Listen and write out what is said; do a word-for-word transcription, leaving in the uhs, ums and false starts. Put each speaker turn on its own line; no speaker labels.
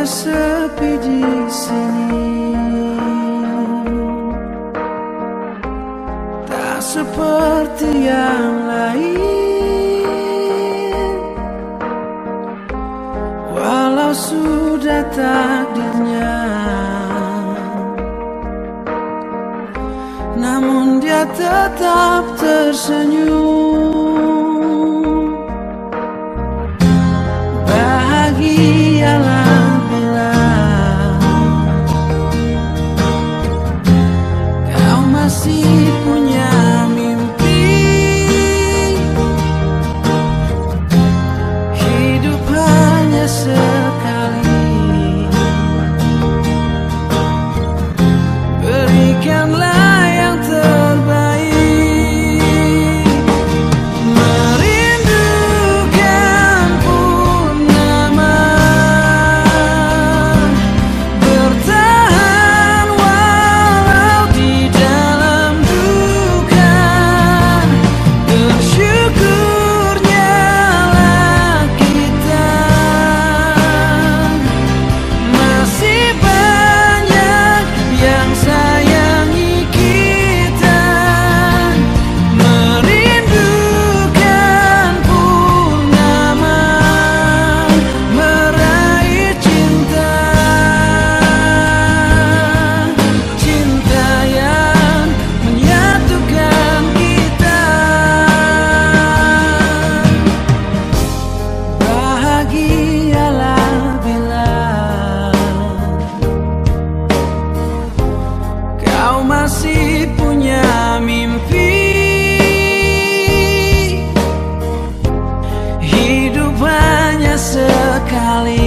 sepi di sini, tak seperti yang lain. Walau sudah takdirnya, namun dia tetap tersenyum. Bahagialah bila kau masih punya mimpi. Hidup hanya sekali, berikanlah yang terbaik. Merindukan purnama, bertahan walau di dalam duka. Bersyukurnya lah kita masih banyak yang sayangi kita. Merindukan purnama, meraih cinta, cinta yang menyatukan kita. Bahagialah bila kau masih punya mimpi. Hidup hanya sekali,